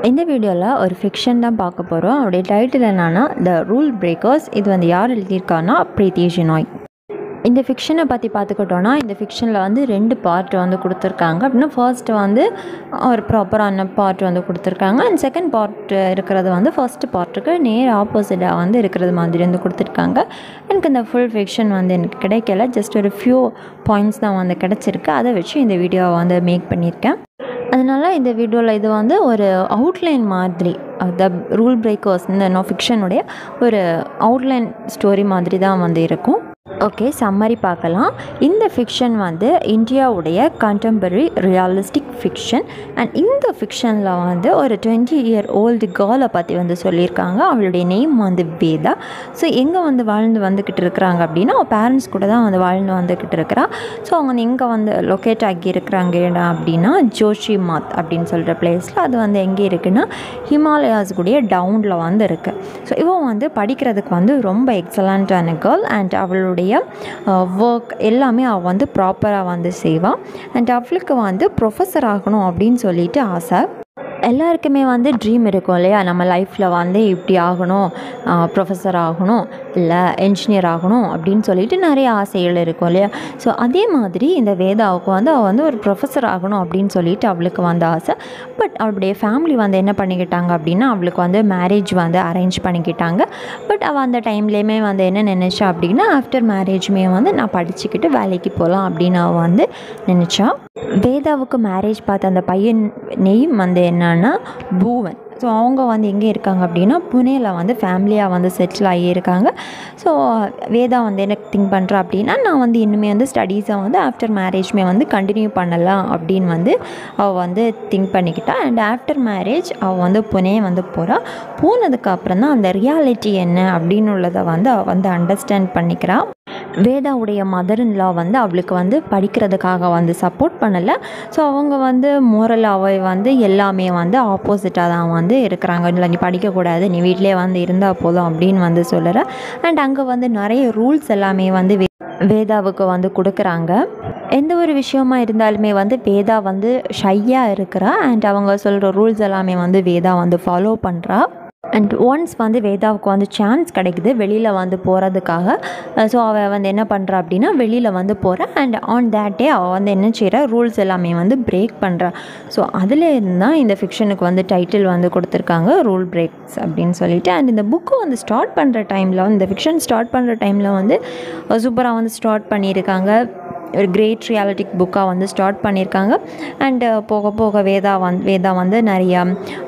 இந்த வீடியோவில் ஒரு ஃபிக்ஷன் தான் பார்க்க போகிறோம். அவருடைய டைட்டில் என்னன்னா த ரூல் பிரேக்கர்ஸ். இது வந்து யார் எழுதியிருக்காங்கன்னா பிரீத்தி ஷெனாய். இந்த ஃபிக்ஷனை பற்றி பார்த்துக்கிட்டோன்னா இந்த ஃபிக்ஷனில் வந்து 2 பார்ட் வந்து கொடுத்துருக்காங்க. அப்படின்னா ஃபர்ஸ்ட்டு வந்து ஒரு ப்ராப்பரான பார்ட் வந்து கொடுத்துருக்காங்க. அண்ட் செகண்ட் பார்ட் இருக்கிறது வந்து ஃபர்ஸ்ட் பார்ட்டுக்கு நேர் ஆப்போசிட்டாக வந்து இருக்கிறது மாதிரி வந்து கொடுத்துருக்காங்க. எனக்கு இந்த ஃபுல் ஃபிக்ஷன் வந்து எனக்கு கிடைக்கல. ஜஸ்ட் ஒரு ஃபியூ பாயிண்ட்ஸ் தான் வந்து கிடச்சிருக்கு. அதை வச்சு இந்த வீடியோவை வந்து மேக் பண்ணியிருக்கேன். அதனால் இந்த வீடியோவில் இது வந்து ஒரு அவுட்லைன் மாதிரி, த ரூல் பிரேக்கர்ஸ் இந்த ஃபிக்ஷனுடைய ஒரு அவுட்லைன் ஸ்டோரி மாதிரி தான் வந்து இருக்கும். ஓகே, சம்மரி பார்க்கலாம். இந்த ஃபிக்ஷன் வந்து இந்தியாவுடைய கண்டெம்பரரி ரியலிஸ்டிக் ஃபிக்ஷன். அண்ட் இந்த ஃபிக்ஷனில் வந்து ஒரு 20-year-old கேர்ளை பற்றி வந்து சொல்லியிருக்காங்க. அவளுடைய நேம் வந்து வேதா. ஸோ எங்கே வந்து வந்துக்கிட்டு இருக்கிறாங்க அப்படின்னா அவள் பேரண்ட்ஸ் கூட தான் வந்து வந்துக்கிட்டு இருக்கிறா. ஸோ அவங்க எங்கே வந்து லொக்கேட் ஆகி இருக்கிறாங்க அப்படின்னா ஜோஷிமாத் அப்படின்னு சொல்கிற பிளேஸில். அது வந்து எங்கே இருக்குன்னா ஹிமாலயாஸ் கூடிய டவுனில் வந்து இருக்குது. ஸோ இவன் வந்து படிக்கிறதுக்கு வந்து ரொம்ப எக்ஸலண்ட்டான கேர்ள். அண்ட் அவளுடைய ஒர்க் எல்லாமே அவள் வந்து ப்ராப்பராக வந்து செய்வாள். அண்ட் அவளுக்கு வந்து ப்ரொஃபஸர் ஆகணும் அப்படின்னு சொல்லிட்டு ஆசை. எல்லாருக்குமே வந்து ட்ரீம் இருக்கும் இல்லையா, நம்ம லைஃப்பில் வந்து இப்படி ஆகணும், ப்ரொஃபஸர் ஆகணும், இல்லை என்ஜினியர் ஆகணும் அப்படின்னு சொல்லிட்டு நிறைய ஆசைகள் இருக்கும் இல்லையா. ஸோ அதே மாதிரி இந்த வேதாவுக்கு வந்து அவள் வந்து ஒரு ப்ரொஃபஸர் ஆகணும் அப்படின்னு சொல்லிட்டு அவளுக்கு வந்து ஆசை. பட் அவளுடைய ஃபேமிலி வந்து என்ன பண்ணிக்கிட்டாங்க அப்படின்னா அவளுக்கு வந்து மேரேஜ் வந்து அரேஞ்ச் பண்ணிக்கிட்டாங்க. பட் அவள் அந்த டைம்லேயுமே வந்து என்ன நினச்சா அப்படின்னா ஆஃப்டர் மேரேஜுமே வந்து நான் படிச்சுக்கிட்டு வேலைக்கு போகலாம் அப்படின்னு அவள் வந்து நினச்சா. வேதாவுக்கு மேரேஜ் பார்த்த அந்த பையன் நேம் வந்து என்னன்னா பூவன். ஸோ அவங்க வந்து எங்கே இருக்காங்க அப்படின்னா புனேயில் வந்து ஃபேமிலியாக வந்து செட்டில் ஆகியிருக்காங்க. ஸோ வேதா வந்து என்ன திங்க் பண்ணுறா அப்படின்னா நான் வந்து இன்னுமே வந்து ஸ்டடீஸை வந்து ஆஃப்டர் மேரேஜ்மே வந்து கண்டினியூ பண்ணலாம் அப்படின்னு வந்து அவள் வந்து திங்க் பண்ணிக்கிட்டா. அண்ட் ஆஃப்டர் மேரேஜ் அவள் வந்து புனே வந்து போகிறா. போனதுக்கப்புறம் தான் அந்த ரியாலிட்டி என்ன அப்படின்னு உள்ளதை வந்து அவள் வந்து அண்டர்ஸ்டாண்ட் பண்ணிக்கிறா. வேதாவுடைய மதர்-இன்-லா வந்து அவளுக்கு வந்து படிக்கிறதுக்காக வந்து சப்போர்ட் பண்ணலை. ஸோ அவங்க வந்து மோரலாகவே வந்து எல்லாமே வந்து ஆப்போசிட்டாக தான் வந்து இருக்கிறாங்க. இல்லை நீ படிக்கக்கூடாது, நீ வீட்டிலே வந்து இருந்தால் போதும் அப்படின்னு வந்து சொல்லுற. அண்ட் அங்கே வந்து நிறைய ரூல்ஸ் எல்லாமே வந்து வேதாவுக்கு வந்து கொடுக்குறாங்க. எந்த ஒரு விஷயமா இருந்தாலுமே வந்து வேதா வந்து ஷையாக இருக்கிறா. அண்ட் அவங்க சொல்கிற ரூல்ஸ் எல்லாமே வந்து வேதா வந்து ஃபாலோ பண்ணுறா. அண்ட் ஒன்ஸ் வந்து வேதாவுக்கு வந்து சான்ஸ் கிடைக்குது வெளியில் வந்து போகிறதுக்காக. ஸோ அவள் வந்து என்ன பண்ணுறா அப்படின்னா வெளியில் வந்து போகிறா. அண்ட் ஆன் தேட் டே அவள் வந்து என்ன செய்கிறா, ரூல்ஸ் எல்லாமே வந்து பிரேக் பண்ணுறா. ஸோ அதுலேருந்து தான் இந்த ஃபிக்ஷனுக்கு வந்து டைட்டில் வந்து கொடுத்துருக்காங்க ரூல் பிரேக்ஸ் அப்படின்னு சொல்லிட்டு. அண்ட் இந்த புக்கு வந்து ஸ்டார்ட் பண்ணுற டைமில் இந்த ஃபிக்ஷன் ஸ்டார்ட் பண்ணுற டைமில் வந்து சூப்பராக வந்து ஸ்டார்ட் பண்ணியிருக்காங்க. ஒரு கிரேட் ரியாலிட்டிக் புக்காக வந்து ஸ்டார்ட் பண்ணியிருக்காங்க. அண்டு போக போக வேதா வந்து நிறையா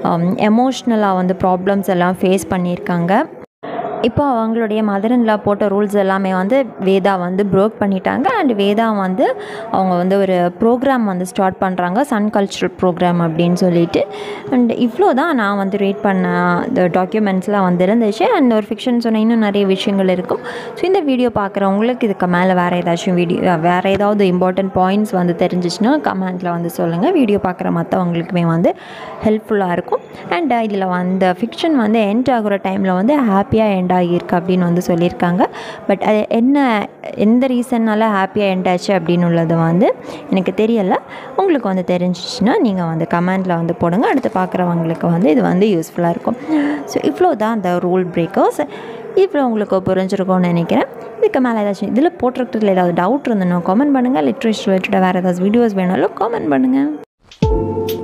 எமோஷ்னலாக வந்து ப்ராப்ளம்ஸ் எல்லாம் ஃபேஸ் பண்ணியிருக்காங்க. இப்போ அவங்களுடைய மதர்-இன்-லா போட்ட ரூல்ஸ் எல்லாமே வந்து வேதா வந்து ப்ரோக் பண்ணிட்டாங்க. அண்ட் வேதா வந்து அவங்க வந்து ஒரு ப்ரோக்ராம் வந்து ஸ்டார்ட் பண்ணுறாங்க, சன் கல்ச்சுரல் ப்ரோக்ராம் அப்படின்னு சொல்லிட்டு. அண்ட் இவ்வளோ தான் நான் வந்து ரீட் பண்ண இந்த டாக்குமெண்ட்ஸ்லாம் வந்து இருந்துச்சு. அண்ட் ஒரு ஃபிக்ஷன் சொன்ன இன்னும் நிறைய விஷயங்கள் இருக்கும். ஸோ இந்த வீடியோ பார்க்குறவங்களுக்கு இதுக்கு மேலே வேறு ஏதாவது இம்பார்ட்டன்ட் பாயிண்ட்ஸ் வந்து தெரிஞ்சிச்சுன்னா கமெண்ட்டில் வந்து சொல்லுங்கள். வீடியோ பார்க்குற மற்றவங்களுக்குமே வந்து ஹெல்ப்ஃபுல்லாக இருக்கும். அண்ட் இதில் வந்து ஃபிக்ஷன் வந்து எண்ட் ஆகிற டைமில் வந்து ஹாப்பியாக எண்ட் ஆகியிருக்கு அப்படின்னு வந்து சொல்லியிருக்காங்க. பட் அது எந்த ரீசன்னால் ஹாப்பியாக எண்ட் ஆச்சு அப்படின்னு உள்ளது வந்து எனக்கு தெரியலை. உங்களுக்கு வந்து தெரிஞ்சிச்சுன்னா நீங்கள் வந்து கமெண்ட்டில் வந்து போடுங்க. அடுத்து பார்க்குறவங்களுக்கு வந்து இது வந்து யூஸ்ஃபுல்லாக இருக்கும். ஸோ இவ்வளோ தான் இந்த ரூல் பிரேக்கர்ஸ். இவ்வளோ உங்களுக்கு புரிஞ்சிருக்கும்னு நினைக்கிறேன். இதுக்கு மேலே ஏதாச்சும் இதில் போட்டிருக்கிறதுல ஏதாவது டவுட் இருந்ததுன்னா கமெண்ட் பண்ணுங்கள். லிட்ரேச்சர் ரிலேட்டடாக வேறு ஏதாவது வீடியோஸ் வேணாலும் கமெண்ட் பண்ணுங்கள்.